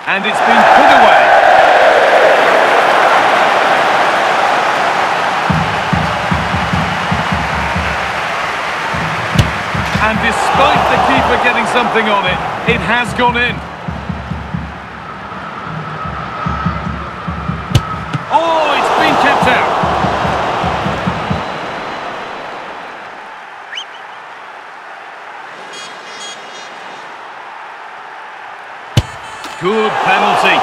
And it's been put away. And despite the keeper getting something on it, it has gone in. Oh, it's been kept out. Good penalty.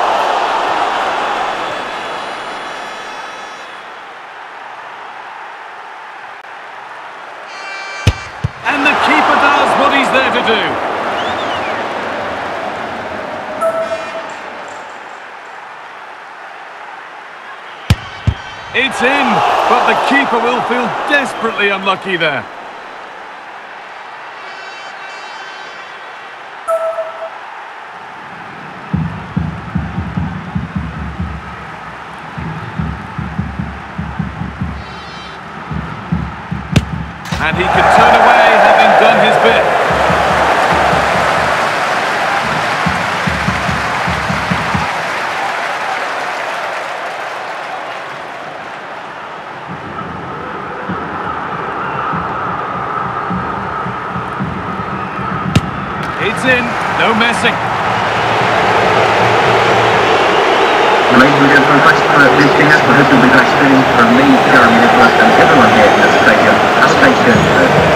And the keeper does what he's there to do. It's in, but the keeper will feel desperately unlucky there. And he can turn away, having done his bit. It's in, no messing. Ladies and gentlemen, thanks for visiting us. I hope you'll be back soon. From me, Jeremy Nicholas, and everyone here at the stadium. Stay tuned.